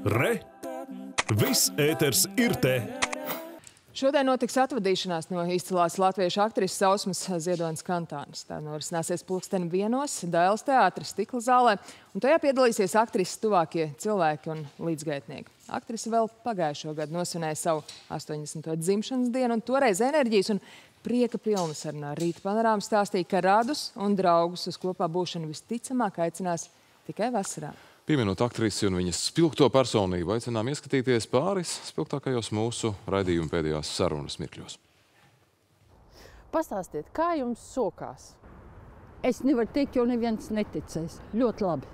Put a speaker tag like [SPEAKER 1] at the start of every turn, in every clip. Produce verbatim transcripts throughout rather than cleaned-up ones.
[SPEAKER 1] Re! Viss ēters ir te!
[SPEAKER 2] Šodien notiks atvadīšanās no izcilās latviešu aktrises Ausmas Ziedonas Kantānes. Tā norisināsies pulksteni vienos Dailes teātra Stikla zālē, un tajā piedalīsies aktrises tuvākie cilvēki un līdzgaitnieki. Aktrise vēl pagājušo gadu nosvinēja savu astoņdesmito dzimšanas dienu, un toreiz enerģijas un prieka pilna sarunā Rīta Panorāma stāstīja, ka radus un draugus uz kopā būšanu visticamāk aicinās tikai vasarā.
[SPEAKER 3] Pieminot aktrisi un viņas spilgto personību, aicinām ieskatīties pāris spilgtākajos mūsu raidījuma pēdējās sarunas mirkļos.
[SPEAKER 4] Pastāstiet, kā jums sokās?
[SPEAKER 5] Es nevaru teikt, jo neviens neticēs. Ļoti labi.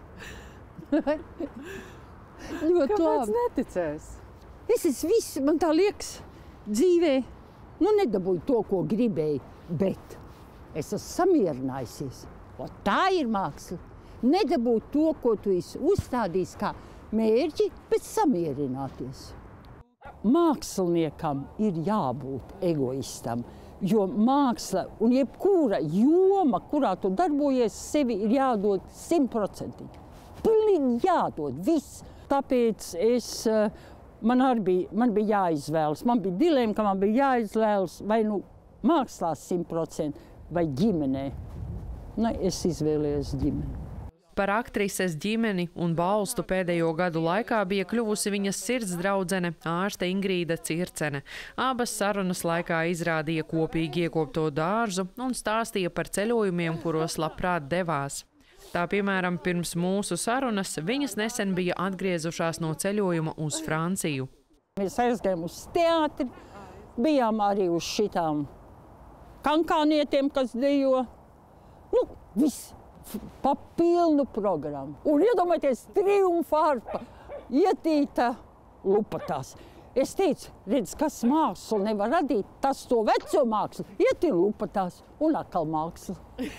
[SPEAKER 5] Ļoti
[SPEAKER 4] Kāpēc
[SPEAKER 5] labi.
[SPEAKER 4] neticēs?
[SPEAKER 5] Es esmu viss, man tā liekas, dzīvē, nu nedabūju to, ko gribēju, bet es esmu samierinājusies. O, tā ir māksla. Nedabūt to, ko tu esi uzstādījis kā mērķi, bet samierināties. Māksliniekam ir jābūt egoistam, jo māksla un jebkura joma, kurā tu darbojies, sevi ir jādod simtprocentīgi. Pilnīgi jādod, viss. Tāpēc es, man arī bija, man bija jāizvēlas. Man bija dilēma, ka man bija jāizvēlas vai nu mākslās simtprocentīgi vai ģimenē. Nu, es izvēlējos ģimeni.
[SPEAKER 6] Par aktrises ģimeni un balstu pēdējo gadu laikā bija kļuvusi viņas sirds draudzene ārste Ingrīda Circene. Abas sarunas laikā izrādīja kopīgi iekopto dārzu un stāstīja par ceļojumiem, kuros labprāt devās. Tā, piemēram, pirms mūsu sarunas viņas nesen bija atgriezušās no ceļojuma uz Franciju.
[SPEAKER 5] Mēs aizgājām uz teātri, bijām arī uz šitām kankānietiem, kas dejo. Nu, viss. Pa pilnu programmu. Un iedomājieties, triumfa arpa, ietīta lupatās. Es teicu, redz, kas mākslu nevar radīt, tas to veco mākslu, ietīta lupatās un atkal mākslu.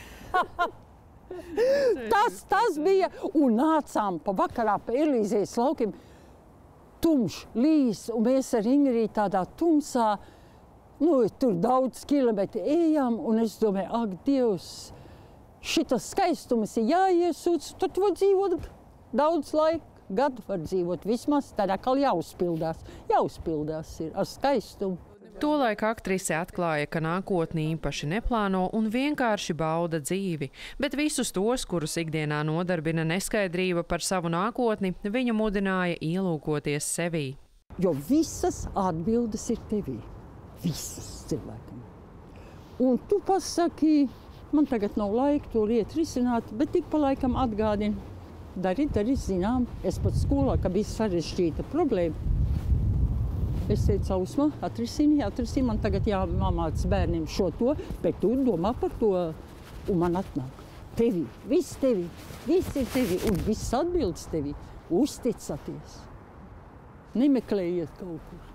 [SPEAKER 5] tas, tas bija, un nācām pa vakarā pa Elīzijas laukiem, tumšs līs, un mēs ar Ingrīdu tādā tumsā, nu, tur daudz kilometri ejām, un es domāju, ak, Dievs, šitas skaistumas ir jāiesūc, tad var dzīvot daudz laika, gadu var dzīvot vismaz, tad atkal jāuzpildās. Jāuzpildās ir ar skaistumu.
[SPEAKER 6] Tolaik aktrise atklāja, ka nākotni īpaši neplāno un vienkārši bauda dzīvi, bet visus tos, kurus ikdienā nodarbina neskaidrība par savu nākotni, viņa mudināja ielūkoties sevī.
[SPEAKER 5] Jo visas atbildes ir tevī. Visas cilvēkam. Un tu pasaki, man tagad nav laika to lietu risināt, bet tik pa laikam atgādina. Dari, dari, zinām. Es pat skolā, ka bija sarežģīta problēma. Es teicu, Ausma, atrisini, atrisini, man tagad jāmāc bērniem šo to, bet tu domā par to, un man atnāk. Tevi, viss tevi, viss ir tevi, un viss atbildes tevi. Uzticaties. Nemeklējiet kaut kur.